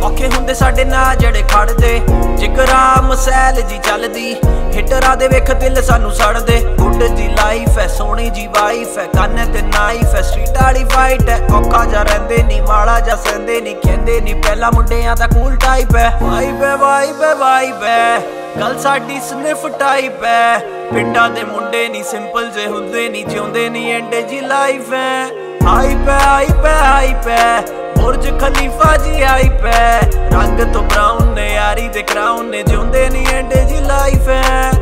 औखे हुंदे साडे नाल जड़े खड़दे जिगरा मसैल जी चलदी हिटरा दे वेख दिल सानू सड़दे गुड जी लाइफ है सोहनी जी वाइफ है काने ते नाइफ है स्ट्रीट वाली फाइट है औखा जा रहिंदे नी माड़ा जा सहंदे नी कहंदे नी पहला मुंडियां दा कूल टाइप है वाइब है वाइब है वाइब है गल साडी स्निफ टाइप है पिंडा दे मुंडे नी सिंपल जे हुंदे नी जिउंदे नी एंडे जी लाइफ है हाइप है हाइप है हाइप है बुर्ज खलीफा जी हाइप है रंग तो ब्राउन ने यारी दे क्राउन ने जिउंदे नी एंडे जी लाइफ है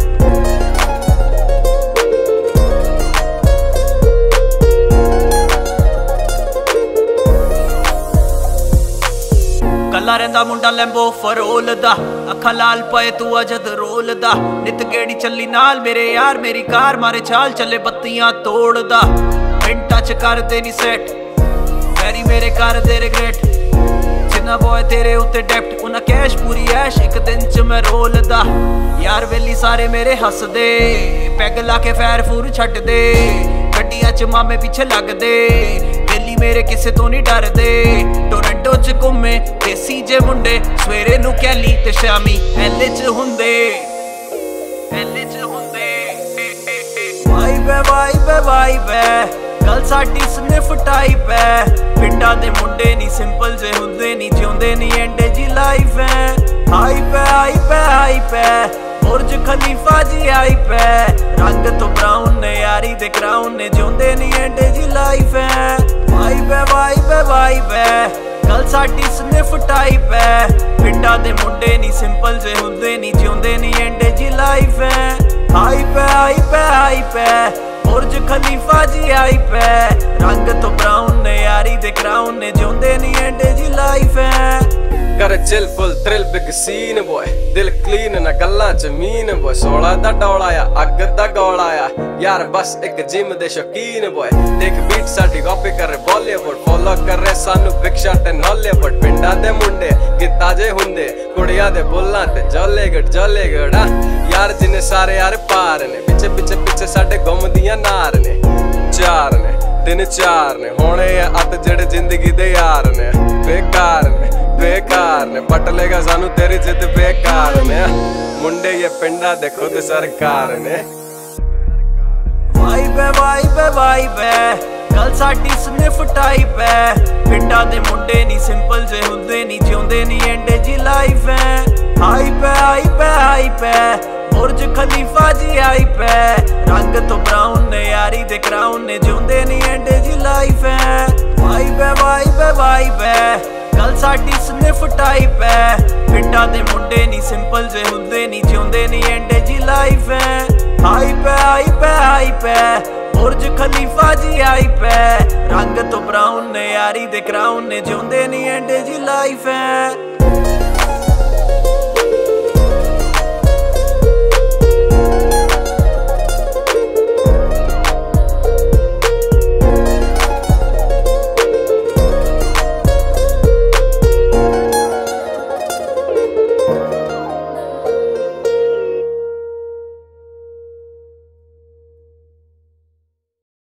कला रहिंदा मुंडा लैंबो फरोल दा अखा लाल पे तू अजद रोल दा नित गेड़ी चली नाल मेरे यार मेरी कार मारे चाल चले बत्तियां तोड़ दा मिंटा च कर दे नी सेट पैरी मेरे कर दे रिग्रेट जिन्ना बॉय तेरे उत्ते डेप्ट उन्ना कैश पूरी ऐश एक दिन च मैं रोल दा यार वेली सारे मेरे हस दे पैग ला के फैर फूर छट दे गड्डियां च मामे पीछे लग दे वेली मेरे किसे तो नहीं डर दे टोरंटो च घूमे देसी जे मुंडे सवेरे नू कैली ते शामी एले च हुंदे वाइब है वाइब है वाइब है गल साडी स्निफ टाइप है पिंडा दे मुंडे नी सिंपल जे हुंदे नी जिउंदे नी एंडे जी लाइफ है हाइप है हाइप है हाइप है बुर्ज खलीफा जी हाइप है रंग तो ब्राउन ने यारी दे क्राउन ने जिउंदे नी एंडे जी लाइफ है वाइब है वाइब है वाइब है गल साडी स्निफ टाइप है पिंडा दे मुंडे नी सिंपल जे हुंदे नी जिउंदे नी एंडे जी लाइफ है हाइप है हाइप है हाइप है बुर्ज खलीफा जी हाइप है रंग तो ब्राउन ने यारी दे क्राउन ने जिउंदे नी एंडे जी लाइफ है कर chill full thrill big scene boy दिल क्लीन ना गल्ला जमीन बॉय 16 दा डौलाया अग दा गौलाया यार बस एक जिम दे शौकीन बॉय देख बीट साडी कॉपी कर बॉलीवुड फॉलो कर रे सानू बिग शॉट एंड हॉलीवुड पिंडा दे मुंडे गित्ता जे हुंदे कुड़ियां दे बुल्लां ते जले गड़ यार जिने सारे यार पार ने पिछे पिछे पिछे साडे घुमदियां नार ने चार ने दिन चार ने होने अत जेड़े जिंदगी दे यार ने बेकार ने पट लेगा सानू तेरी जिद बेकार ने मुंडे ये पिंडा दे खुद सरकार ने वाइब है वाइब है वाइब है गल साडी स्निफ टाइप है पिंडा दे मुंडे नी सिंपल जे हुंदे नी जिउंदे नी एंडे जी लाइफ है हाइप है हाइप है हाइप है बुर्ज खलीफा जी हाइप है रंग तो ब्राउन ने यारी दे क्राउन ने जिउंदे नी एंडे जी लाइफ है वाइब है वाइब है वाइब है गल साडी स्निफ टाइप है पिंडा दे मुंडे नी सिंपल जे हुंदे नी जिउंदे नी एंडे जी लाइफ है हाइप है हाइप है हाइप है बुर्ज खलीफा जी हाइप है रंग तो ब्राउन ने यारी दे क्राउन ने जिउंदे नी एंडे जी लाइफ है